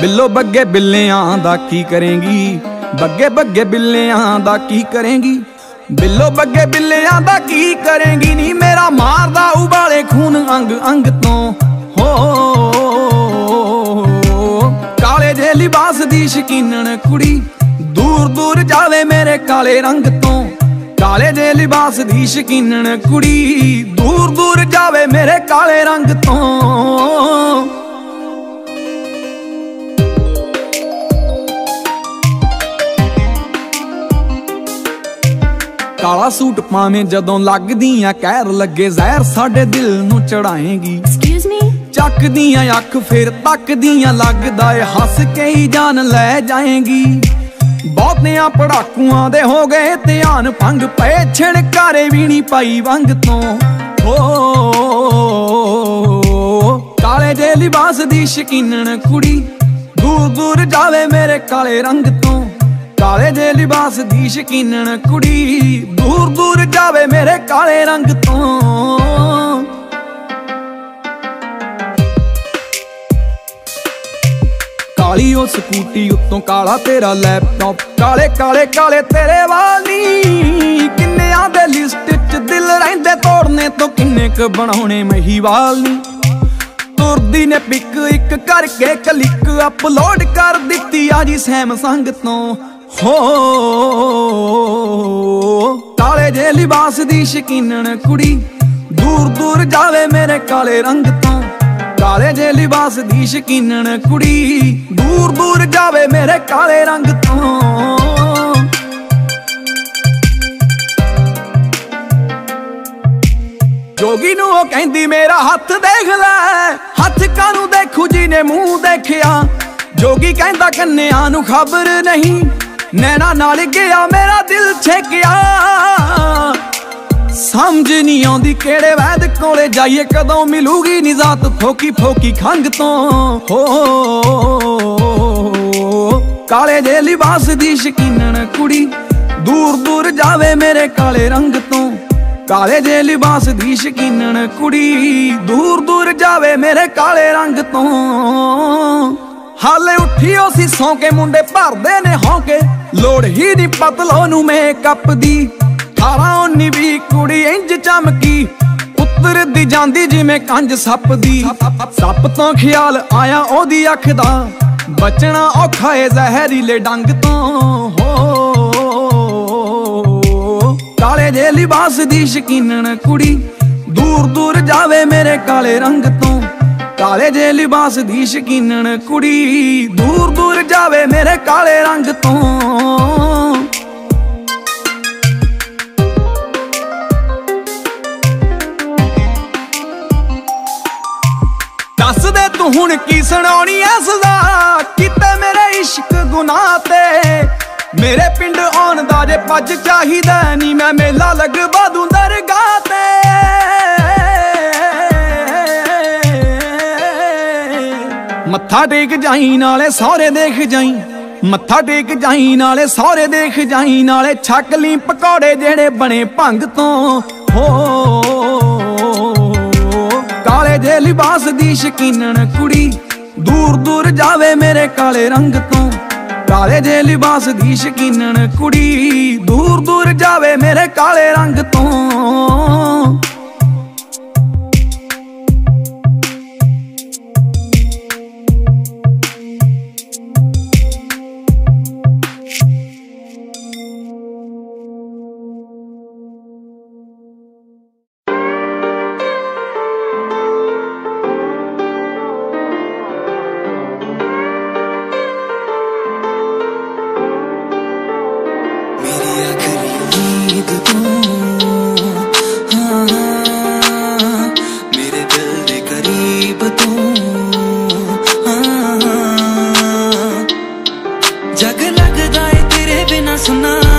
बिल्लो बग्गे बिल्लियां दा की करेंगी, बग्गे बग्गे बिल्लियां दा की करेंगी, बिल्लो बग्गे बिल्लियां दा की करेंगी। नी मेरा मारदा उबाले खून अंग अंग तो हो, काले जे लिबास दी शकीनन कुड़ी दूर दूर जावे मेरे काले रंग तो, काले जे लिबास दी शकीनन कुड़ी दूर दूर जावे मेरे काले रंग तो। काला सूट पावें जदों लगदियां कहर लगे जहर साडे दिल नू चढ़ाएगी। चकदियां अख फिर तकदियां लगदा है हस के ही जान ले जाएगी। बहुतियां पड़ाकुआं दे हो गए ध्यान भंग पे छिड़कारे भी नहीं पाई वंग तो हो, काले जे लिबास दी शकीनन कुड़ी दूर दूर जावे मेरे काले रंग तो, काले जे लिबास दी शकीनन कुड़ी दूर दूर जावे मेरे काले रंग तो। काली ओ स्कूटी उत्तों काला तेरा लैपटॉप, काले काले काले तेरे वाली किन्नियां दे लिस्ट च दिल रहिंदे तोड़ने तो किन्ने क बनाउणे महीवाल नी। तुरदी ने पिक एक करके क्लिक अपलोड कर दित्ती आजी सैमसंग तो हो, काले जे लिबास दी शकीनन कुड़ी दूर दूर जावे मेरे काले रंग तो, काले जे लिबास दी शकीनन कुड़ी दूर दूर जावे मेरे काले रंग तो। जोगी नू ओ कहंदी मेरा हथ देख लै, हथ कानू देखू जी ने मुंह देखिया। जोगी कहंदा कन्या नू खबर नहीं, नैना नाल गया मेरा दिल छेकिया। समझ नहीं आउंदी केड़े वैद कोले जाइए, कदों मिलूगी निजात फोकी फोकी खंग तो हो, काले जे लिबास दी शकीनन कुड़ी दूर दूर जावे मेरे काले रंग तो, काले जे लिबास दी शकीनन कुड़ी दूर दूर जावे मेरे काले रंग तो। हाले उठी सी सौ के मुंडे भरदे ने होके, लोड़ ही नी पतलो नू मेकअप दी। 18-19 भी कुड़ी इंज चमकी उतर दी जांदी जिवें कंज सप दी। सप तो ख्याल आया ओदी अख दा, बचना औखा है जहरीले डंग तो हो, काले जे लिबास दी शकीनन कुड़ी दूर दूर जावे मेरे काले रंग तो, काले जे लिबास दी शकीनन कुड़ी दूर दूर जावे मेरे काले रंग तो। दस दे तू हुण की सुनाउणी ऐ सज़ा, किते मेरे इश्क गुनाह ते। मेरे पिंड आउण दा जे पज चाहिदा नी, मैं मेला लगवा दूं दरगाह ते। मत्था टेक जाई नाले सौरे देख जाई, मत्था टेक जाई नाले सौरे देख जाई, नाले छक ली पकौड़े जेड़े बने भंग तो हो, काले जे लिबास दी शकीनन कुड़ी दूर दूर जावे मेरे काले रंग तो, काले जे लिबास दी शकीनन कुड़ी दूर दूर जावे मेरे काले रंग तो। जग लगदा है तेरे बिना सुना।